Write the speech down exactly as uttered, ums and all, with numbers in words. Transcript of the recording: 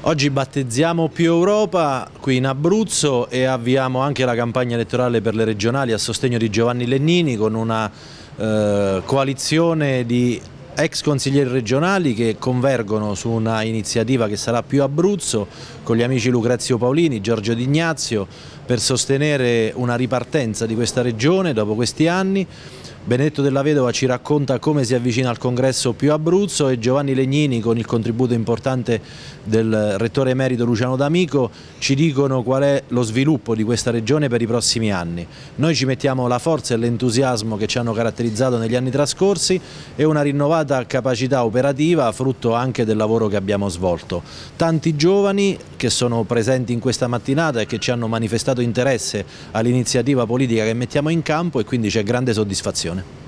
Oggi battezziamo Più Europa qui in Abruzzo e avviamo anche la campagna elettorale per le regionali a sostegno di Giovanni Lennini con una eh, coalizione di ex consiglieri regionali che convergono su una iniziativa che sarà Più Abruzzo con gli amici Lucrezio Paolini, Giorgio D'Ignazio per sostenere una ripartenza di questa regione dopo questi anni. Benedetto Della Vedova ci racconta come si avvicina al congresso Più Abruzzo e Giovanni Lennini, con il contributo importante del rettore emerito Luciano D'Amico, ci dicono qual è lo sviluppo di questa regione per i prossimi anni. Noi ci mettiamo la forza e l'entusiasmo che ci hanno caratterizzato negli anni trascorsi e una rinnovata capacità operativa frutto anche del lavoro che abbiamo svolto. Tanti giovani che sono presenti in questa mattinata e che ci hanno manifestato interesse all'iniziativa politica che mettiamo in campo e quindi c'è grande soddisfazione.